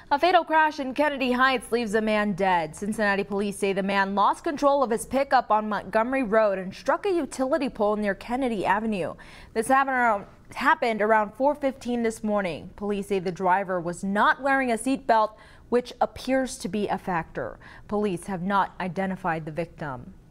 A fatal crash in Kennedy Heights leaves a man dead. Cincinnati police say the man lost control of his pickup on Montgomery Road and struck a utility pole near Kennedy Avenue. This happened around 4:15 this morning. Police say the driver was not wearing a seatbelt, which appears to be a factor. Police have not identified the victim.